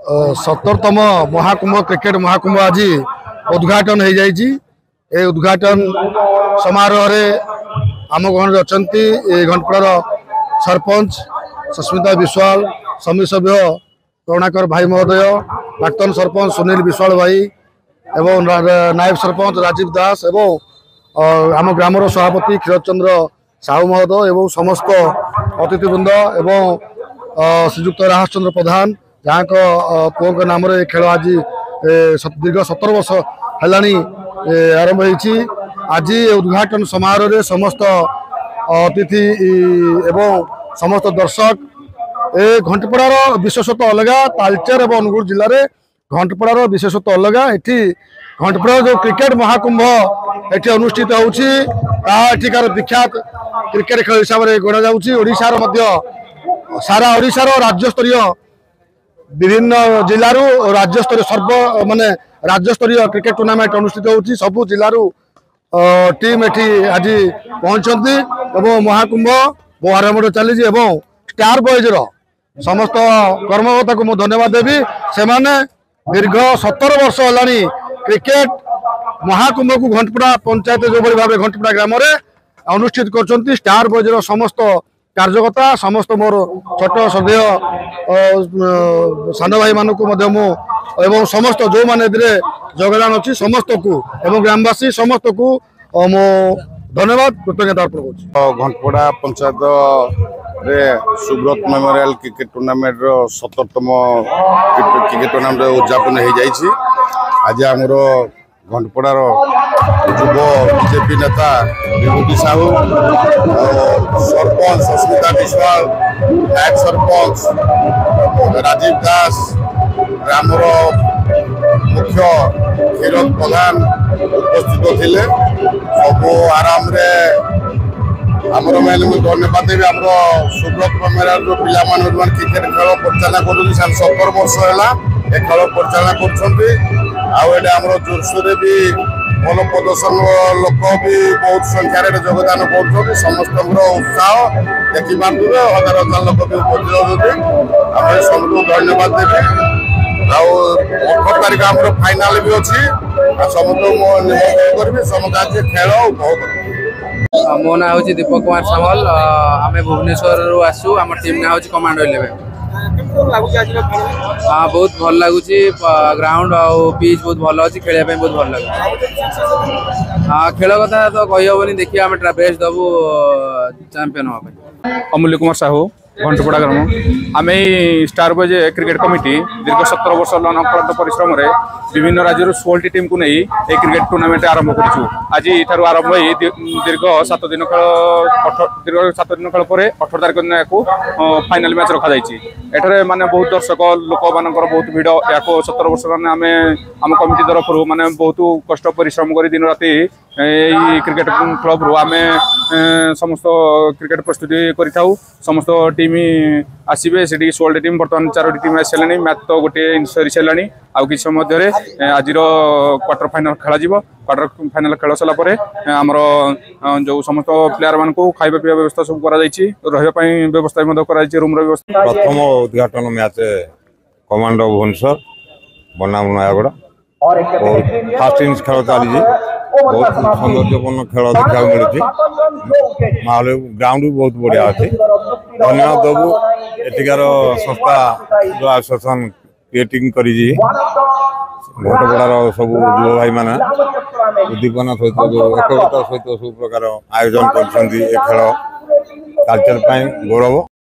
17तम Mahakumbh cricket Mahakumbh आज उद्घाटन हो जाइए। उद्घाटन समारोह रे आम गण अच्छा घंटपड़ार सरपंच सस्मिता विश्वाल, समिति सभ्य करुणाकर भाई महोदय, प्राक्तन सरपंच सुनील विश्वाल भाई एवं नायब सरपंच राजीव दास एवं आम ग्रामर सभापति क्षीरचंद्र साहू महोदय एवं समस्त अतिथिवृंद एवं श्रीजुक्त राहचंद्र प्रधान जहाँ पुओं नाम खेल आज दीर्घ 17 वर्ष है आरंभ होती। आज उद्घाटन समारोह रे समस्त अतिथि एवं समस्त दर्शक ए घंटपड़ार विशेषत्व अलग, तालचेर और अनुगुल जिले में घंटपड़ार विशेषत्व अलग। ये घंटपड़ा जो क्रिकेट महाकुंभ ये अनुष्ठित होकार विख्यात क्रिकेट खेल हिसाब से गणा जाशार सारा ओडिशार राज्यस्तरीय विभिन्न जिलू राज्यस्तरीय सर्व माने राज्यस्तरीय क्रिकेट टूर्नामेंट अनुष्ठित होती। सबू जिलू टीम एटी आज पहुंचती और महाकुंभ बहु आरंभ चली स्टार बॉयज समस्त कर्मकर्ता को मुझे धन्यवाद देवी। से दीर्घ 17 वर्ष है क्रिकेट महाकुंभ को घंटपड़ा पंचायत जो भाव घंटपड़ा ग्राम में अनुष्ठित कर स्टार बॉयज समस्त कार्यकर्ता समस्त मोर छोट श्रद्धेय सान भाई मानक एवं समस्त जो मैंने योगदान अच्छी समस्त को एवं ग्रामवासी समस्त को मो धन्यवाद कृतज्ञता अर्पण कर। घंटपड़ा पंचायत रे सुब्रत मेमोरियल क्रिकेट टूर्नामेंट 17तम क्रिकेट टूर्नामेंट उद्यापन हो जाइए। आज आमर घंटपड़ार युव बीजेपी नेता विभूति साहू, सरपंच सस्मिता विश्वाल, नायक सरपंच राजीव दास, ग्रामर मुख्य क्षीरद प्रधान उपस्थित थे। सब आराम आमर मैंने मुझे धन्यवाद देवी आम सुब्रत मेमोरियल पिला क्रिकेट खेल परिचालना कर 17 वर्ष है खेल परिचालना कर जोरसोर भी भल प्रदर्शन लोक भी बहुत संख्यार योगदान कर समस्त उत्साह देखी पारे 1000 लोक भी उपस्थित होती। सबको धन्यवाद देवी। 18 तारीख आम फाइनाल भी अच्छी समस्त निमंत्रण करी समस्त आज खेल उपभोग। मो ना हूँ दीपक कुमार सामल, आम भुवनेश्वर आसू। आम टीम ना हूँ कमांडो 11। हाँ बहुत भल लगुच ग्राउंड आउ पिच बहुत भल अच्छी खेल बहुत भल लगे। हाँ खेल कथा तो कहीहबनी देखिए आम बेस्ट दबू चैंपियन हाँ। अमूल्य कुमार साहू घंटपड़ा ग्राम आम स्टार बॉयज क्रिकेट कमिटी दीर्घ 17 वर्ष अनक्लांत परिश्रम विभिन्न राज्य 16 टीम को नहीं क्रिकेट टूर्नामेंट आरंभ करूँ। आज ये आरंभ दीर्घ 7 दिन खेल पर 18 तारीख दिन या फाइनाल मैच रखा जाए। माने बहुत दर्शक लोक मान बहुत भिड़ या 17 वर्ष आम आम कमिटी तरफ माने बहुत कष्ट परिश्रम कर दिन राति क्रिकेट क्लब रू आम समस्त क्रिकेट प्रस्तुति करूँ। समस्त टीम आसवे से 16 टीम बर्तमान 4 टीम आसारे मैच तो गोटे सरी सारे आउ कि समय आज क्वार्टर फाइनाल खेल। क्वार्टर फाइनाल खेल सारापर आमर जो समस्त प्लेयर मान को खाଇବା पिवा व्यवस्था सब रही व्यवस्था रूम व्यवस्था। प्रथम उद्घाटन मैच कमांडो भुवनेश्वर बनाम नयागढ़ बहुत फास्ट इनिंग्स खेल चली बहुत सौंदर्यपूर्ण खेल देखा मिलूँ। माहौल ग्राउंड भी बहुत बढ़िया अच्छी। धन्यवाद देवु एटिकार संस्था जो आसोसिएशन क्रिएटिंग कर घंटपड़ार सब युव भाई मैंने उद्दीपना सहित जो एकता सहित सब प्रकार आयोजन कर खेल कल्चर गौरव।